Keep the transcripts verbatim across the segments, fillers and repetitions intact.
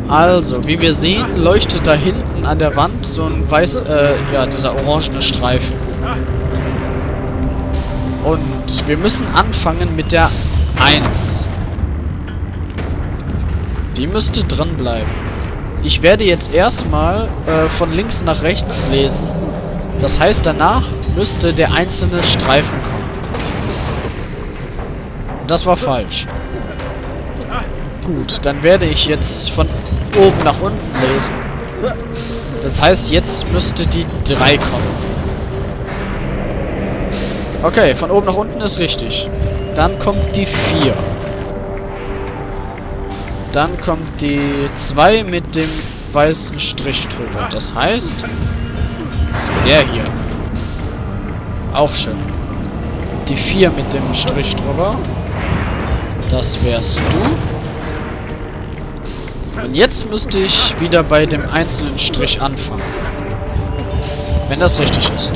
Also, wie wir sehen, leuchtet da hinten an der Wand so ein weiß, äh, ja, dieser orangene Streifen. Und wir müssen anfangen mit der eins. Die müsste drin bleiben. Ich werde jetzt erstmal äh, von links nach rechts lesen. Das heißt, danach müsste der einzelne Streifen kommen. Das war falsch. Gut, dann werde ich jetzt von oben nach unten lesen. Das heißt, jetzt müsste die drei kommen. Okay, von oben nach unten ist richtig. Dann kommt die vier. Dann kommt die zwei mit dem weißen Strich drüber. Das heißt, der hier. Auch schön. Die vier mit dem Strich drüber. Das wärst du. Und jetzt müsste ich wieder bei dem einzelnen Strich anfangen. Wenn das richtig ist.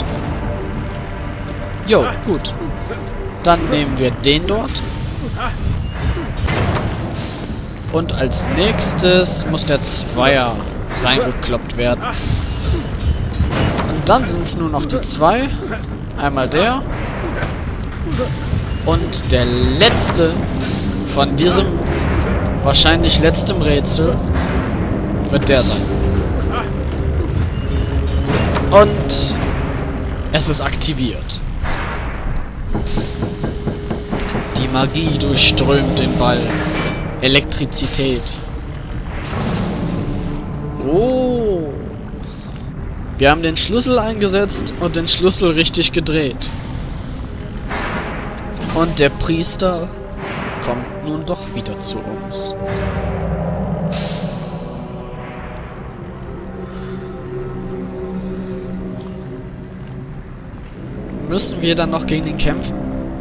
Jo, gut. Dann nehmen wir den dort. Und als nächstes muss der Zweier reingekloppt werden. Und dann sind es nur noch die zwei. Einmal der. Und der letzte von diesem wahrscheinlich letztem Rätsel wird der sein. Und es ist aktiviert. Die Magie durchströmt den Ball. Elektrizität. Oh. Wir haben den Schlüssel eingesetzt und den Schlüssel richtig gedreht. Und der Priester kommt nun doch wieder zu uns. Müssen wir dann noch gegen ihn kämpfen?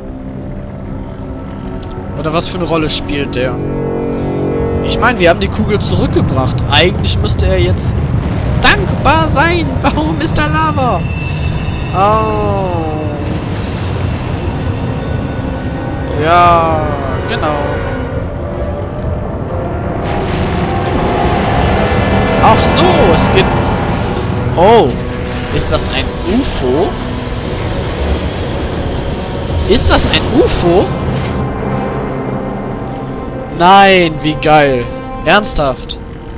Oder was für eine Rolle spielt der? Ich meine, wir haben die Kugel zurückgebracht. Eigentlich müsste er jetzt dankbar sein. Warum ist da Lava? Oh. Ja, genau. Ach so, es geht... Oh, ist das ein U F O? Ist das ein U F O? Nein, wie geil. Ernsthaft.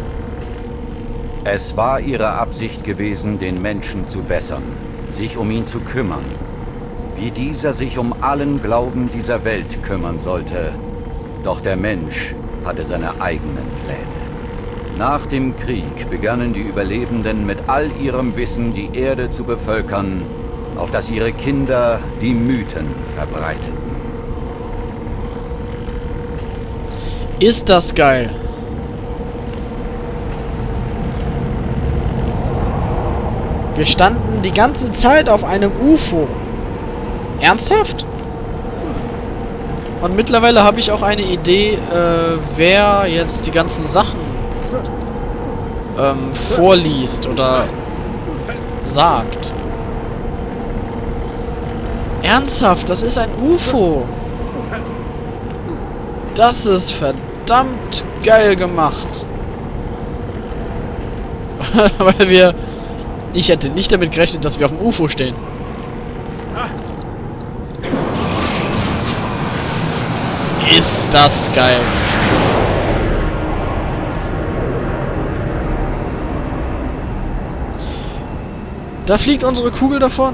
Es war ihre Absicht gewesen, den Menschen zu bessern, sich um ihn zu kümmern. Wie dieser sich um allen Glauben dieser Welt kümmern sollte. Doch der Mensch hatte seine eigenen Pläne. Nach dem Krieg begannen die Überlebenden mit all ihrem Wissen die Erde zu bevölkern, auf dass ihre Kinder die Mythen verbreiteten. Ist das geil. Wir standen die ganze Zeit auf einem U F O. Ernsthaft? Und mittlerweile habe ich auch eine Idee, äh, wer jetzt die ganzen Sachen ähm, vorliest oder sagt. Ernsthaft, das ist ein U F O. Das ist verdammt geil gemacht. Weil wir... Ich hätte nicht damit gerechnet, dass wir auf dem U F O stehen. Ist das geil. Da fliegt unsere Kugel davon.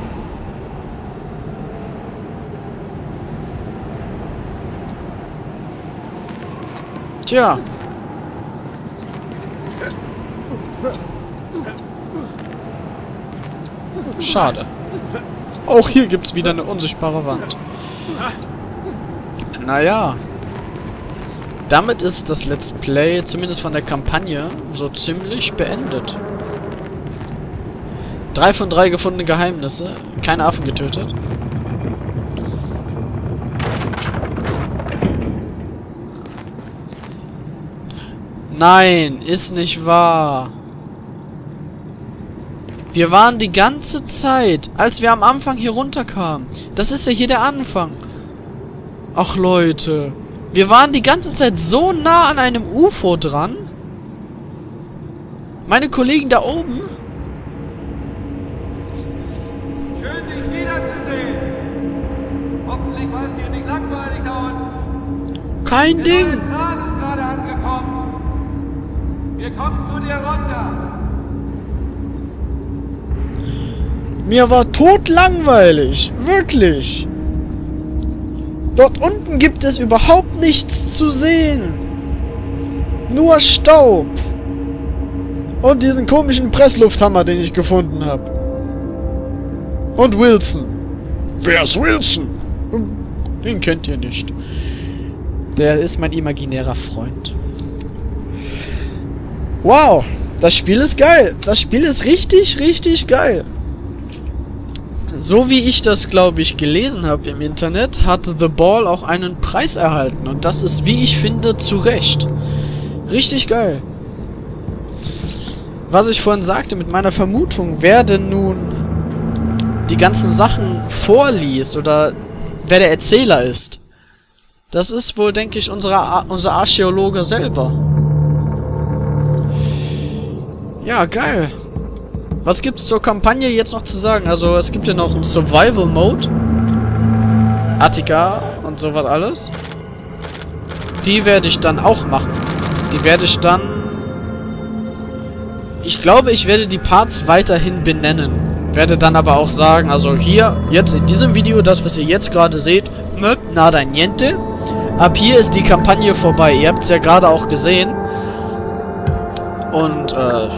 Tja. Schade. Auch hier gibt es wieder eine unsichtbare Wand. Naja. Damit ist das Let's Play, zumindest von der Kampagne, so ziemlich beendet. Drei von drei gefundene Geheimnisse. Keine Affen getötet. Nein, ist nicht wahr. Wir waren die ganze Zeit, als wir am Anfang hier runterkamen. Das ist ja hier der Anfang. Ach Leute. Wir waren die ganze Zeit so nah an einem U F O dran. Meine Kollegen da oben? Schön, dich wiederzusehen. Hoffentlich war es dir nicht langweilig da unten. Kein Der Ding. neue Kran ist gerade angekommen. Wir kommen zu dir runter. Mir war totlangweilig. Wirklich. Dort unten gibt es überhaupt nichts zu sehen. Nur Staub. Und diesen komischen Presslufthammer, den ich gefunden habe. Und Wilson. Wer ist Wilson? Den kennt ihr nicht. Der ist mein imaginärer Freund. Wow. Das Spiel ist geil. Das Spiel ist richtig, richtig geil. So wie ich das, glaube ich, gelesen habe im Internet, hat The Ball auch einen Preis erhalten. Und das ist, wie ich finde, zu Recht. Richtig geil. Was ich vorhin sagte mit meiner Vermutung, wer denn nun die ganzen Sachen vorliest oder wer der Erzähler ist, das ist wohl, denke ich, unsere, unser Archäologe selber. Ja, geil. Was gibt's zur Kampagne jetzt noch zu sagen? Also, es gibt ja noch einen Survival-Mode. Attika und sowas alles. Die werde ich dann auch machen. Die werde ich dann... Ich glaube, ich werde die Parts weiterhin benennen. Werde dann aber auch sagen, also hier, jetzt in diesem Video, das, was ihr jetzt gerade seht, nada niente. Ab hier ist die Kampagne vorbei. Ihr habt es ja gerade auch gesehen. Und, äh...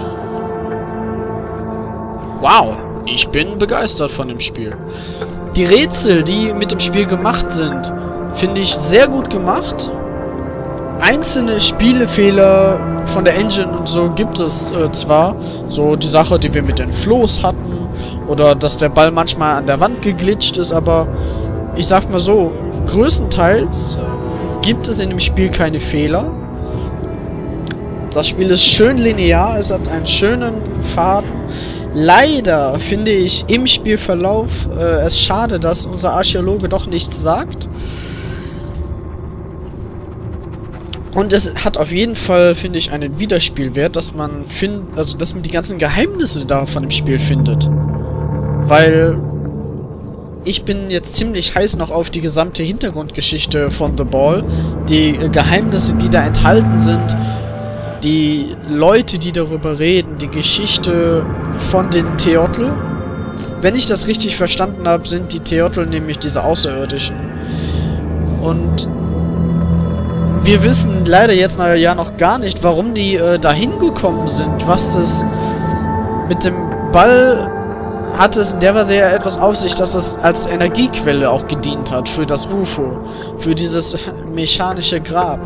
wow, ich bin begeistert von dem Spiel. Die Rätsel, die mit dem Spiel gemacht sind, finde ich sehr gut gemacht. Einzelne Spielefehler von der Engine und so gibt es äh, zwar. So die Sache, die wir mit den Floß hatten. Oder dass der Ball manchmal an der Wand geglitscht ist. Aber ich sag mal so, größtenteils gibt es in dem Spiel keine Fehler. Das Spiel ist schön linear. Es hat einen schönen Faden. Leider finde ich im Spielverlauf äh, es schade, dass unser Archäologe doch nichts sagt. Und es hat auf jeden Fall, finde ich, einen Wiederspielwert, dass man findet, also dass man die ganzen Geheimnisse da von dem Spiel findet. Weil ich bin jetzt ziemlich heiß noch auf die gesamte Hintergrundgeschichte von The Ball. Die äh, Geheimnisse, die da enthalten sind. Die Leute, die darüber reden, die Geschichte von den Teotl. Wenn ich das richtig verstanden habe, sind die Teotl nämlich diese Außerirdischen. Und wir wissen leider jetzt ja noch gar nicht, warum die äh, dahin gekommen sind. Was das mit dem Ball hat es in der Weise ja etwas auf sich, dass es als Energiequelle auch gedient hat für das U F O. Für dieses mechanische Grab.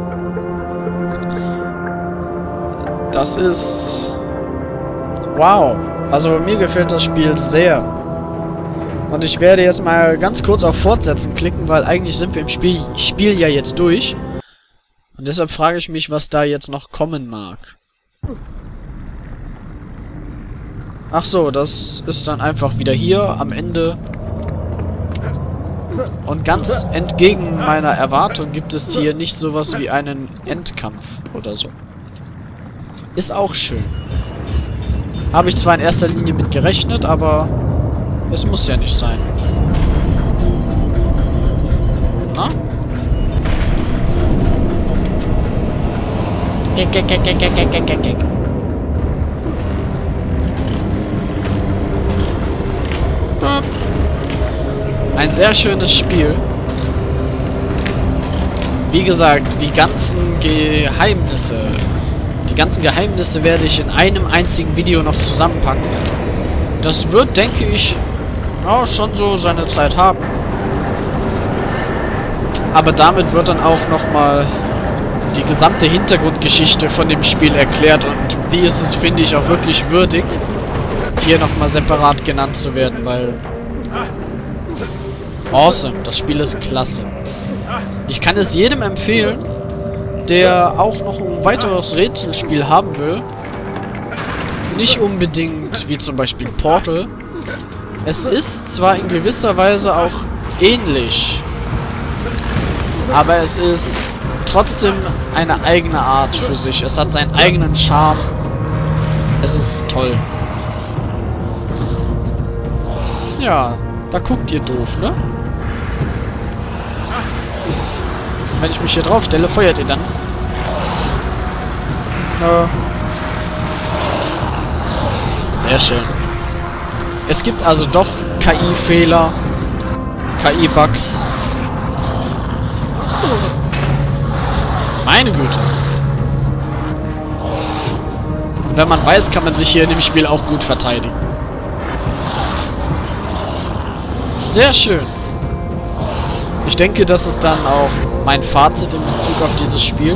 Das ist... wow. Also mir gefällt das Spiel sehr. Und ich werde jetzt mal ganz kurz auf Fortsetzen klicken, weil eigentlich sind wir im Spiel, Spiel ja jetzt durch. Und deshalb frage ich mich, was da jetzt noch kommen mag. Ach so, das ist dann einfach wieder hier am Ende. Und ganz entgegen meiner Erwartung gibt es hier nicht sowas wie einen Endkampf oder so. Ist auch schön. Habe ich zwar in erster Linie mit gerechnet, aber es muss ja nicht sein. Na? Gek, gek, gek, gek, gek, gek, gek, gek. Ein sehr schönes Spiel. Wie gesagt, die ganzen Geheimnisse, die ganzen Geheimnisse werde ich in einem einzigen Video noch zusammenpacken. Das wird, denke ich, ja, schon so seine Zeit haben. Aber damit wird dann auch nochmal die gesamte Hintergrundgeschichte von dem Spiel erklärt und die ist es, finde ich, auch wirklich würdig, hier nochmal separat genannt zu werden, weil... awesome, das Spiel ist klasse. Ich kann es jedem empfehlen, der auch noch ein weiteres Rätselspiel haben will. Nicht unbedingt wie zum Beispiel Portal. Es ist zwar in gewisser Weise auch ähnlich, aber es ist trotzdem eine eigene Art für sich. Es hat seinen eigenen Charme. Es ist toll. Ja, da guckt ihr doof, ne? Wenn ich mich hier drauf stelle, feuert ihr dann. Nö. Sehr schön. Es gibt also doch K I-Fehler, K I-Bugs. Meine Güte. Und wenn man weiß, kann man sich hier in dem Spiel auch gut verteidigen. Sehr schön. Ich denke, das ist dann auch mein Fazit in Bezug auf dieses Spiel.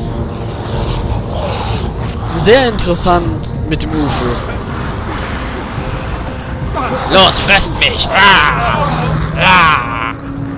Sehr interessant mit dem U F O. Los, fresst mich! Ah! Ah!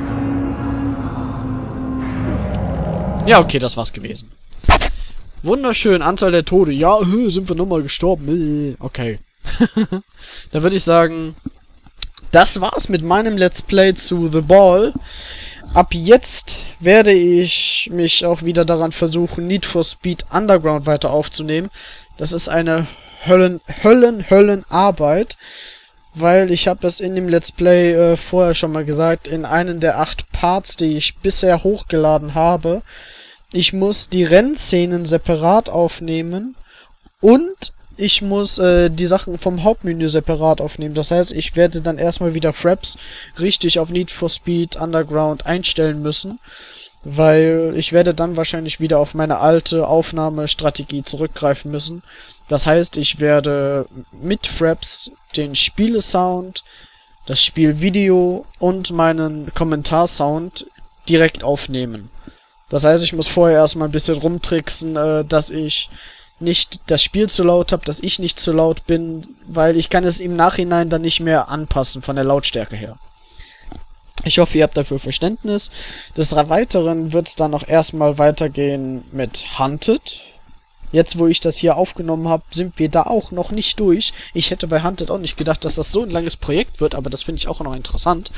Ja, okay, das war's gewesen. Wunderschön, Anzahl der Tode. Ja, sind wir nochmal gestorben. Okay. Da würde ich sagen, das war's mit meinem Let's Play zu The Ball. Ab jetzt werde ich mich auch wieder daran versuchen, Need for Speed Underground weiter aufzunehmen. Das ist eine Höllen, Höllen, Höllenarbeit. Weil ich habe es in dem Let's Play äh, vorher schon mal gesagt, in einem der acht Parts, die ich bisher hochgeladen habe, ich muss die Rennszenen separat aufnehmen und ich muss äh, die Sachen vom Hauptmenü separat aufnehmen. Das heißt, ich werde dann erstmal wieder Fraps richtig auf Need for Speed Underground einstellen müssen, weil ich werde dann wahrscheinlich wieder auf meine alte Aufnahmestrategie zurückgreifen müssen. Das heißt, ich werde mit Fraps den Spielesound, das Spielvideo und meinen Kommentarsound direkt aufnehmen. Das heißt, ich muss vorher erstmal ein bisschen rumtricksen, äh, dass ich nicht das Spiel zu laut habe, dass ich nicht zu laut bin, weil ich kann es im Nachhinein dann nicht mehr anpassen von der Lautstärke her. Ich hoffe, ihr habt dafür Verständnis. Des Weiteren wird es dann noch erstmal weitergehen mit Hunted. Jetzt, wo ich das hier aufgenommen habe, sind wir da auch noch nicht durch. Ich hätte bei Hunted auch nicht gedacht, dass das so ein langes Projekt wird, aber das finde ich auch noch interessant.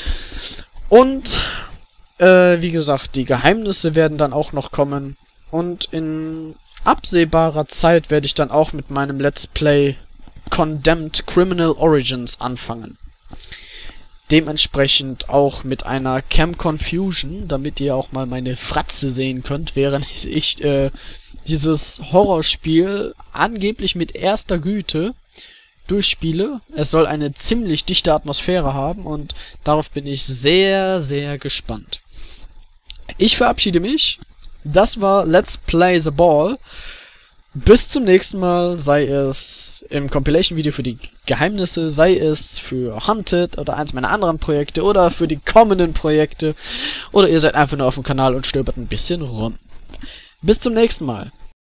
Und, äh, wie gesagt, die Geheimnisse werden dann auch noch kommen. Und in absehbarer Zeit werde ich dann auch mit meinem Let's Play Condemned Criminal Origins anfangen. Dementsprechend auch mit einer Cam Confusion, damit ihr auch mal meine Fratze sehen könnt, während ich äh, dieses Horrorspiel angeblich mit erster Güte durchspiele. Es soll eine ziemlich dichte Atmosphäre haben und darauf bin ich sehr, sehr gespannt. Ich verabschiede mich. Das war Let's Play The Ball. Bis zum nächsten Mal, sei es im Compilation-Video für die Geheimnisse, sei es für Hunted oder eins meiner anderen Projekte oder für die kommenden Projekte oder ihr seid einfach nur auf dem Kanal und stöbert ein bisschen rum. Bis zum nächsten Mal.